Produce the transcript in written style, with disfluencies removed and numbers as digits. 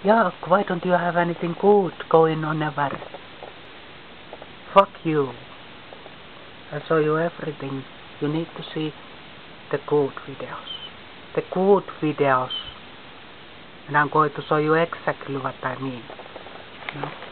Yuck, why don't you have anything good going on ever? Fuck you. I'll show you everything. You need to see the good videos. The good videos. And I'm going to show you exactly what I mean. You know?